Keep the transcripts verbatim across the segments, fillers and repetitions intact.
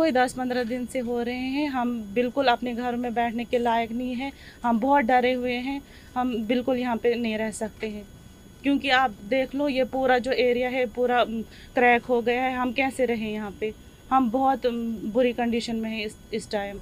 कोई दस पंद्रह दिन से हो रहे हैं। हम बिल्कुल अपने घर में बैठने के लायक नहीं है, हम बहुत डरे हुए हैं, हम बिल्कुल यहाँ पे नहीं रह सकते हैं क्योंकि आप देख लो ये पूरा जो एरिया है पूरा क्रैक हो गया है। हम कैसे रहें यहाँ पे, हम बहुत बुरी कंडीशन में हैं इस इस टाइम।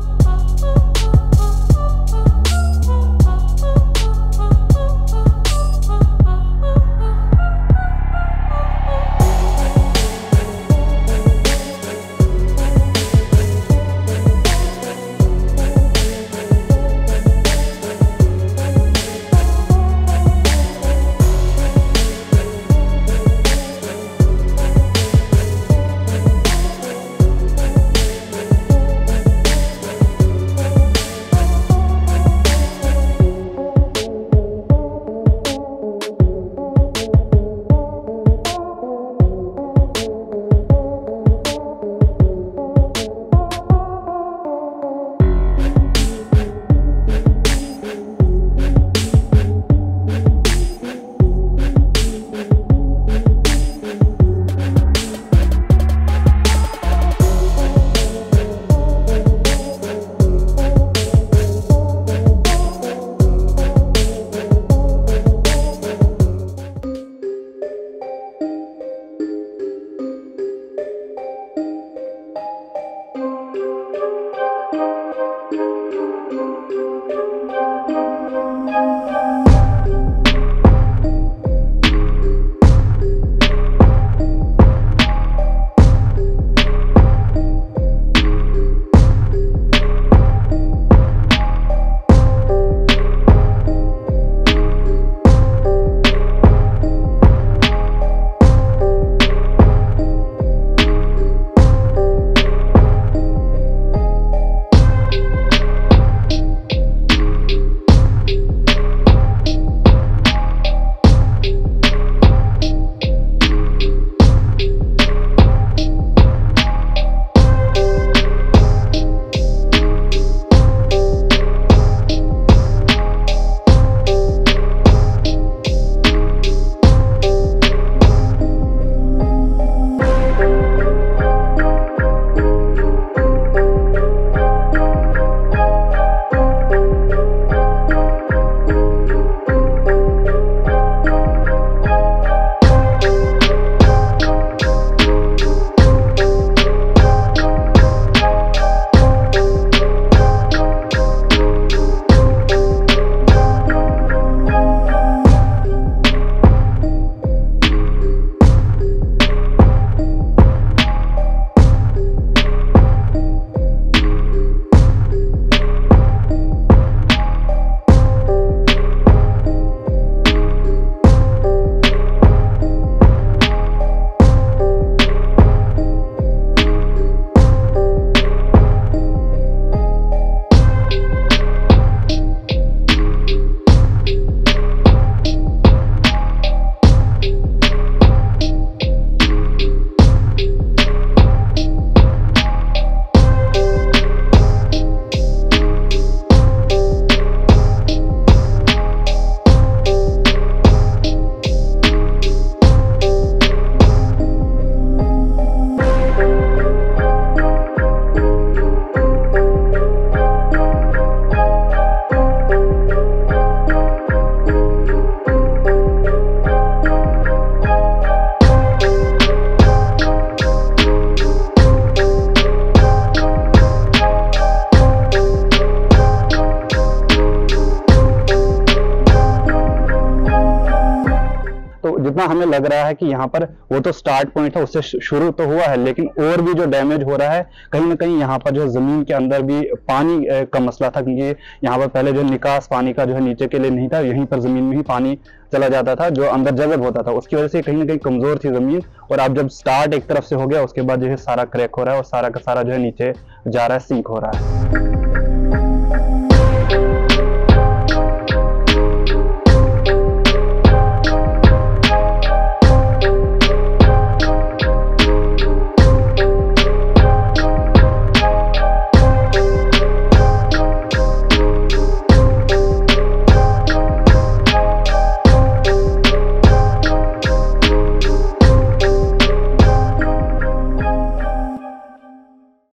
जितना हमें लग रहा है कि यहाँ पर वो तो स्टार्ट पॉइंट है, उससे शुरू तो हुआ है, लेकिन और भी जो डैमेज हो रहा है कहीं ना कहीं यहाँ पर जो जमीन के अंदर भी पानी का मसला था, क्योंकि यहाँ पर पहले जो निकास पानी का जो है नीचे के लिए नहीं था, यहीं पर जमीन में ही पानी चला जाता था जो अंदर जज़ब होता था, उसकी वजह से कहीं ना कहीं कमजोर थी जमीन। और अब जब स्टार्ट एक तरफ से हो गया उसके बाद जो है सारा क्रैक हो रहा है और सारा का सारा जो है नीचे जा रहा है, सीक हो रहा है।